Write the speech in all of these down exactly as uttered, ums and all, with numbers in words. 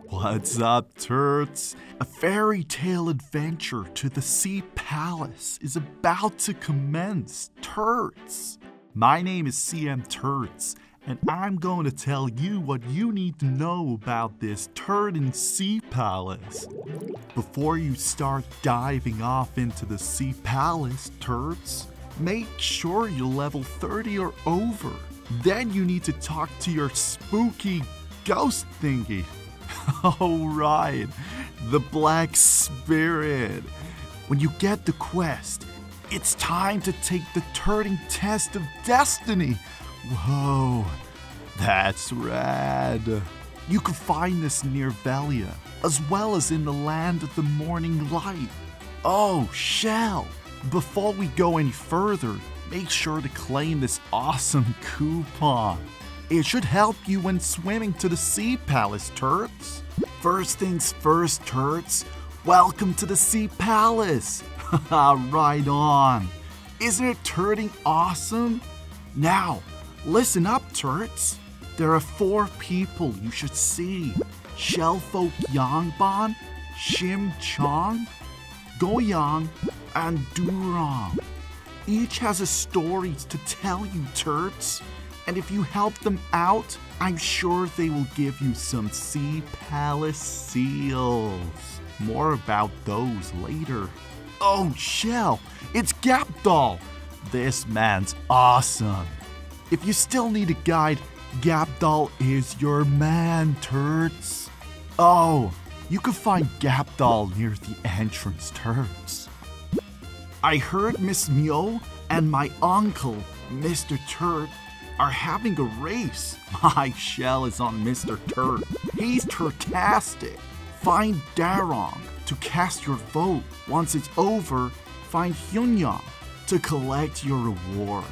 What's up, turds? A fairy tale adventure to the Sea Palace is about to commence, turds. My name is C M Turds, and I'm going to tell you what you need to know about this Turd and Sea Palace. Before you start diving off into the Sea Palace, turds, make sure you're level thirty or over. Then you need to talk to your spooky ghost thingy. Oh right, the Black Spirit. When you get the quest, it's time to take the Turding Test of Destiny. Whoa, that's rad. You can find this near Velia, as well as in the Land of the Morning Light. Oh, Shell, before we go any further, make sure to claim this awesome coupon. It should help you when swimming to the Sea Palace, turds. First things first, turds. Welcome to the Sea Palace. Haha, right on. Isn't it turding awesome? Now, listen up, turds. There are four people you should see. Shellfolk Yangban, Shim Chong, Goyang, and Durong. Each has a story to tell you, turds. And if you help them out, I'm sure they will give you some Sea Palace seals. More about those later. Oh, Shell, it's Gapdol. This man's awesome. If you still need a guide, Gapdol is your man, turds. Oh, you can find Gapdol near the entrance, turds. I heard Miss Myo and my uncle, Mister Turd, are having a race. My shell is on Mister Turd. He's turtastic. Find Darong to cast your vote. Once it's over, find Hyunyang to collect your reward.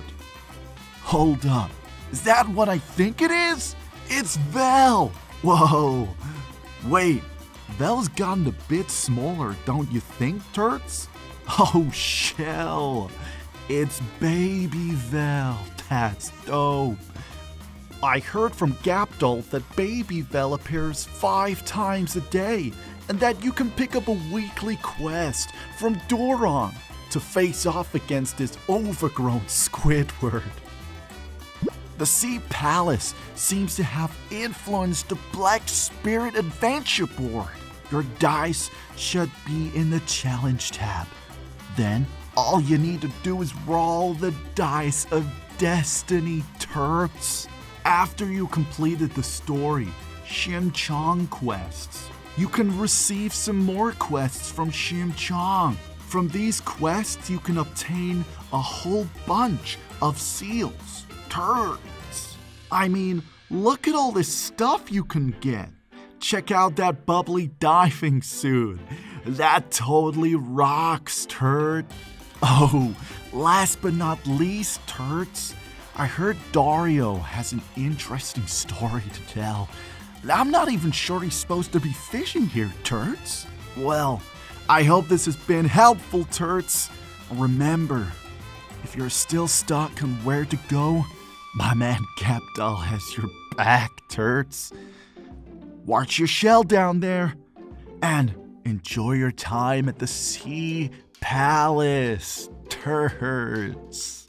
Hold up. Is that what I think it is? It's Vel. Whoa. Wait, Vel's gotten a bit smaller, don't you think, turds? Oh, Shell. It's Baby Vel. That's dope. I heard from Gapdol that Baby Vel appears five times a day and that you can pick up a weekly quest from Durong to face off against this overgrown Squidward. The Sea Palace seems to have influenced the Black Spirit Adventure Board. Your dice should be in the challenge tab. Then all you need to do is roll the dice of Destiny, turds. After you completed the story, Shim Chong quests, you can receive some more quests from Shim Chong. From these quests, you can obtain a whole bunch of seals, turds. I mean, look at all this stuff you can get. Check out that bubbly diving suit. That totally rocks, turd. Oh, last but not least, turds, I heard Dario has an interesting story to tell. I'm not even sure he's supposed to be fishing here, turds. Well, I hope this has been helpful, turds. Remember, if you're still stuck on where to go, my man Gapdol has your back, turds. Watch your shell down there, and enjoy your time at the Sea Palace, turds.